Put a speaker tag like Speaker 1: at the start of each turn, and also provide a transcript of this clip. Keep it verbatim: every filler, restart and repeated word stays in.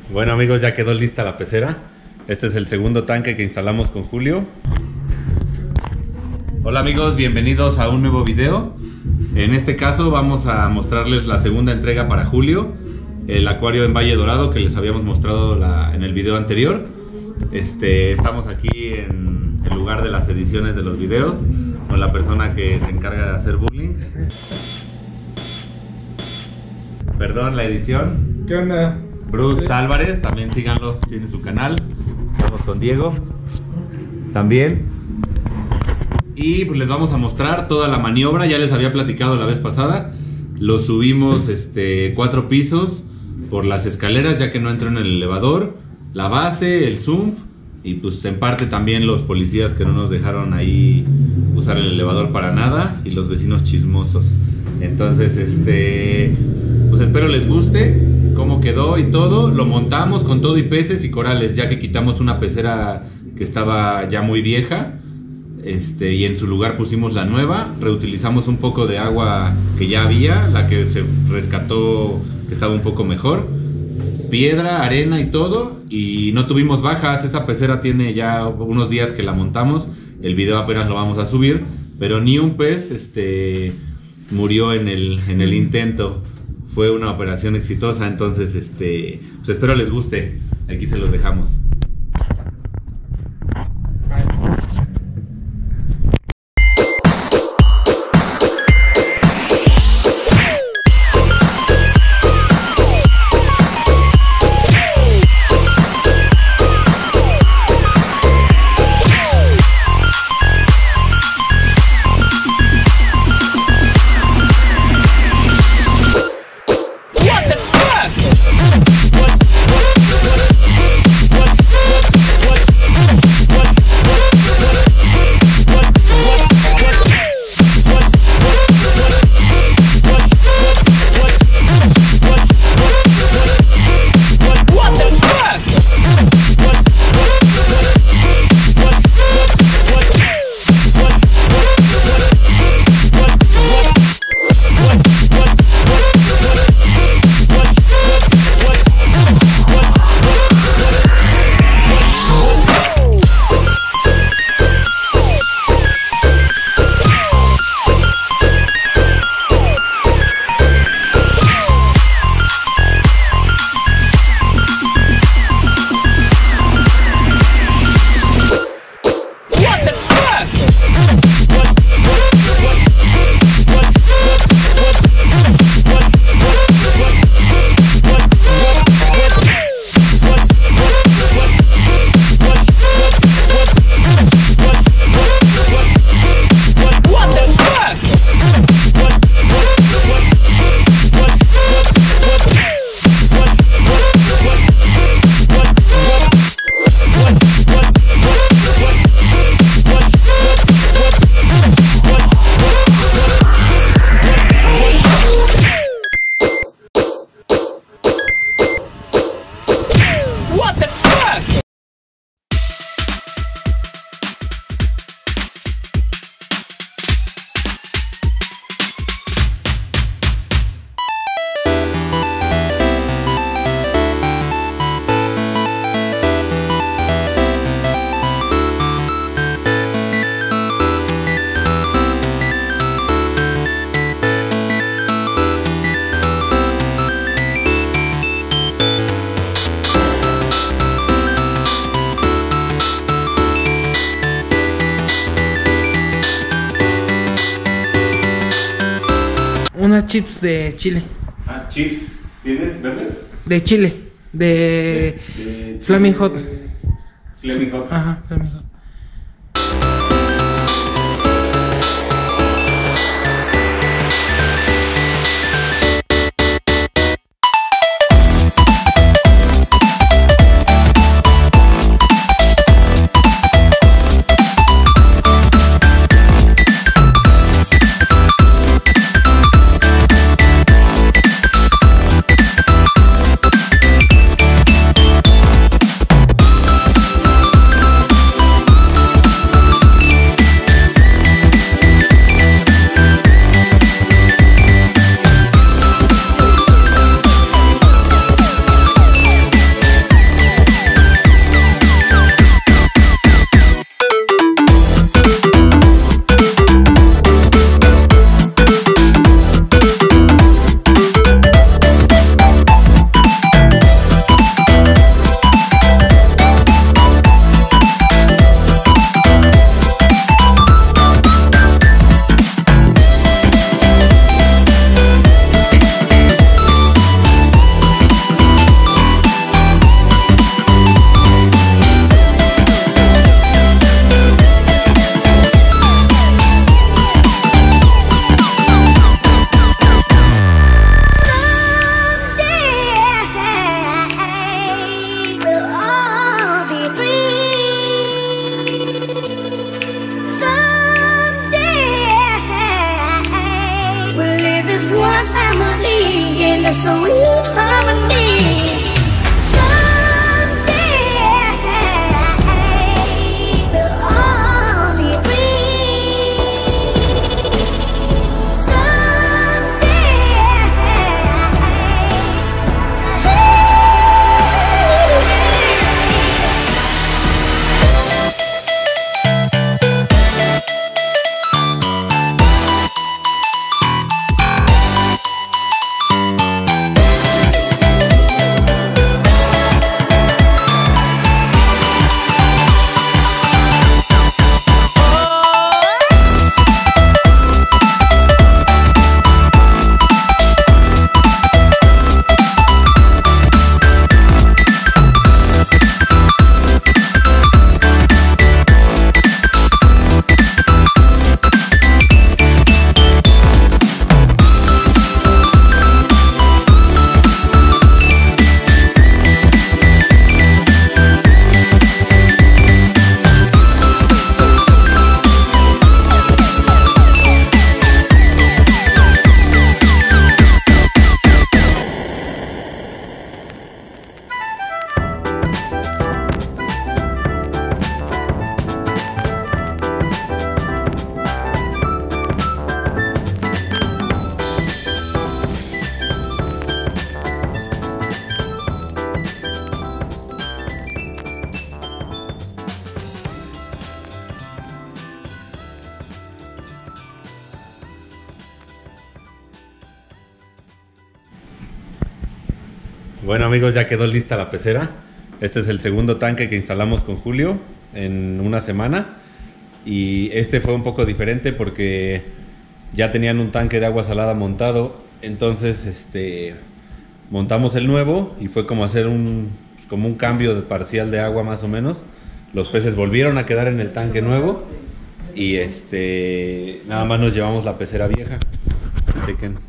Speaker 1: Bueno amigos, ya quedó lista la pecera. Este es el segundo tanque que instalamos con Julio. Hola amigos, bienvenidos a un nuevo video. En este caso vamos a mostrarles la segunda entrega para Julio, el acuario en Valle Dorado que les habíamos mostrado la, en el video anterior. Este, estamos aquí en el lugar de las ediciones de los videos con la persona que se encarga de hacer bullying. Perdón, la edición.
Speaker 2: ¿Qué onda?
Speaker 1: Bruce
Speaker 2: Sí.
Speaker 1: Álvarez, también síganlo, tiene su canal. Estamos con Diego también. Y pues les vamos a mostrar toda la maniobra. Ya les había platicado la vez pasada. Lo subimos este, cuatro pisos por las escaleras, ya que no entró en el elevador. La base, el zoom y pues en parte también los policías que no nos dejaron ahí usar el elevador para nada, y los vecinos chismosos. Entonces este pues espero les guste cómo quedó y todo. Lo montamos con todo y peces y corales, ya que quitamos una pecera que estaba ya muy vieja, este, y en su lugar pusimos la nueva. Reutilizamos un poco de agua que ya había, la que se rescató que estaba un poco mejor, piedra, arena y todo, y no tuvimos bajas. Esa pecera tiene ya unos días que la montamos, el video apenas lo vamos a subir, pero ni un pez este, murió en el, en el intento. Fue una operación exitosa. Entonces este, pues espero les guste. Aquí se los dejamos.
Speaker 2: Unas chips de chile.
Speaker 1: Ah, chips. ¿Tienes verdes?
Speaker 2: De chile. De,
Speaker 1: De, de
Speaker 2: Flaming Hot.
Speaker 1: Flaming Hot.
Speaker 2: Ajá, Flaming Hot.
Speaker 3: sweet harmony. Someday we'll all be free.
Speaker 1: Bueno amigos, ya quedó lista la pecera. Este es el segundo tanque que instalamos con Julio en una semana. Y este fue un poco diferente porque ya tenían un tanque de agua salada montado. Entonces este montamos el nuevo y fue como hacer un, como un cambio de parcial de agua más o menos. Los peces volvieron a quedar en el tanque nuevo. Y este nada más nos llevamos la pecera vieja. Chequen.